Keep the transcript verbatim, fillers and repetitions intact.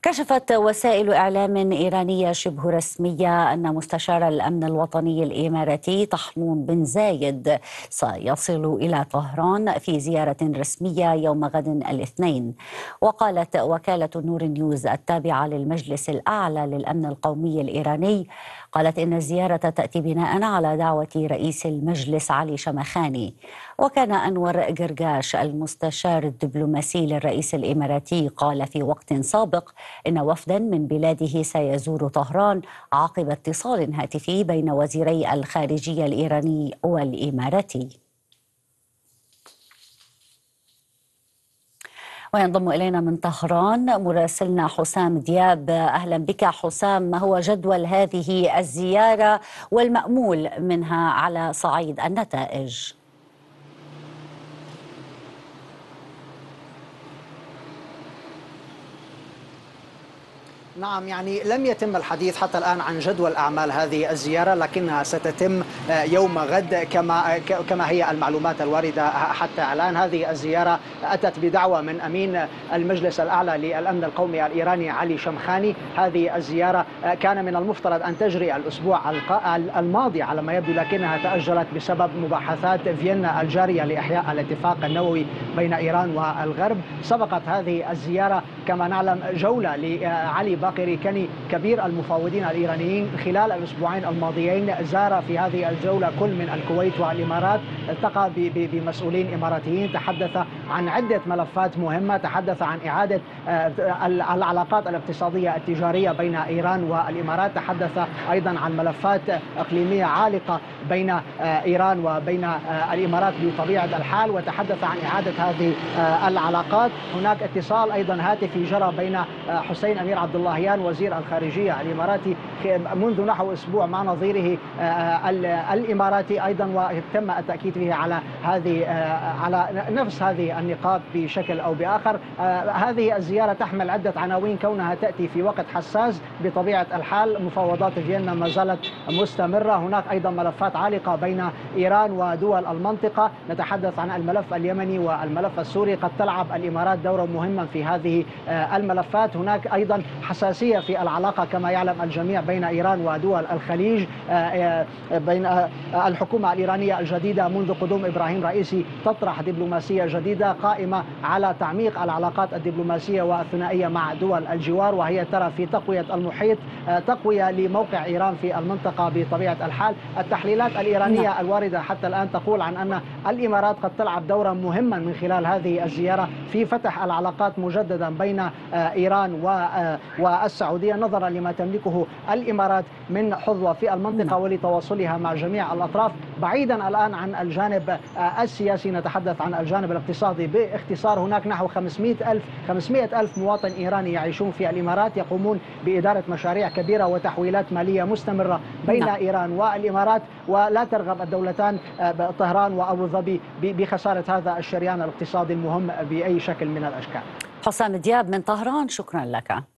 كشفت وسائل إعلام إيرانية شبه رسمية أن مستشار الأمن الوطني الإماراتي طحنون بن زايد سيصل إلى طهران في زيارة رسمية يوم غد الاثنين. وقالت وكالة نور نيوز التابعة للمجلس الأعلى للأمن القومي الإيراني، قالت إن الزيارة تأتي بناء على دعوة رئيس المجلس علي شمخاني. وكان أنور قرقاش المستشار الدبلوماسي للرئيس الإماراتي قال في وقت سابق إن وفدا من بلاده سيزور طهران عقب اتصال هاتفي بين وزيري الخارجية الإيراني والإماراتي. وينضم إلينا من طهران مراسلنا حسام دياب. أهلا بك حسام، ما هو جدول هذه الزيارة والمأمول منها على صعيد النتائج؟ نعم، يعني لم يتم الحديث حتى الآن عن جدول أعمال هذه الزيارة، لكنها ستتم يوم غد كما كما هي المعلومات الواردة حتى الآن. هذه الزيارة أتت بدعوة من أمين المجلس الأعلى للأمن القومي الإيراني علي شمخاني. هذه الزيارة كان من المفترض أن تجري الأسبوع الماضي على ما يبدو، لكنها تأجلت بسبب مباحثات فيينا الجارية لإحياء الاتفاق النووي بين إيران والغرب. سبقت هذه الزيارة كما نعلم جولة لعلي باقري كني كبير المفاوضين الإيرانيين خلال الأسبوعين الماضيين. زار في هذه الجولة كل من الكويت والإمارات، التقى بمسؤولين إماراتيين، تحدث عن عدة ملفات مهمة، تحدث عن إعادة العلاقات الاقتصادية التجارية بين إيران والإمارات، تحدث أيضا عن ملفات إقليمية عالقة بين إيران وبين الإمارات بطبيعة الحال، وتحدث عن إعادة هذه العلاقات. هناك اتصال أيضا هاتفي جرى بين حسين أمير عبد اللهيان وزير الخارجية الإماراتي منذ نحو أسبوع مع نظيره الإماراتي أيضا، وتم التأكيد به على هذه على نفس هذه النقاط بشكل أو بآخر. هذه الزيارة تحمل عدة عناوين كونها تأتي في وقت حساس بطبيعة الحال. مفاوضات فيينا ما زالت مستمرة، هناك أيضا ملفات عالقة بين إيران ودول المنطقة، نتحدث عن الملف اليمني والملف السوري، قد تلعب الإمارات دورا مهما في هذه الملفات. هناك أيضا حساسية في العلاقة كما يعلم الجميع بين إيران ودول الخليج، بين الحكومة الإيرانية الجديدة منذ قدوم إبراهيم رئيسي تطرح دبلوماسية جديدة قائمة على تعميق العلاقات الدبلوماسية والثنائية مع دول الجوار، وهي ترى في تقوية المحيط تقوية لموقع إيران في المنطقة بطبيعة الحال. التحليلات الإيرانية الواردة حتى الآن تقول عن أن الإمارات قد تلعب دورا مهما من خلال هذه الزيارة في فتح العلاقات مجددا بين إيران والسعودية، نظرا لما تملكه الإمارات من حظوة في المنطقة ولتواصلها مع جميع الأطراف. بعيدا الآن عن الجانب السياسي نتحدث عن الجانب الاقتصادي باختصار. هناك نحو خمسمائة ألف خمسمائة ألف مواطن إيراني يعيشون في الإمارات، يقومون بإدارة مشاريع كبيرة وتحويلات مالية مستمرة بين نعم. إيران والإمارات، ولا ترغب الدولتان طهران وأبو ظبي بخسارة هذا الشريان الاقتصادي المهم بأي شكل من الأشكال. حسام دياب من طهران، شكرا لك.